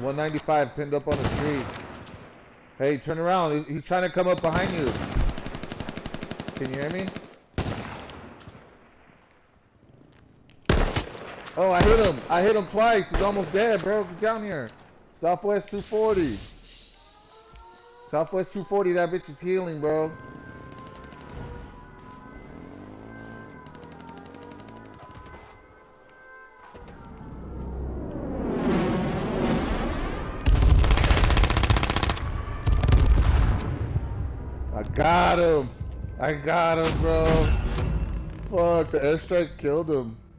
195 pinned up on the tree. Hey, turn around. He's trying to come up behind you. Can you hear me? Oh, I hit him. I hit him twice. He's almost dead, bro. Get down here. Southwest 240. Southwest 240. That bitch is healing, bro. I got him. I got him, bro. Fuck, the airstrike killed him.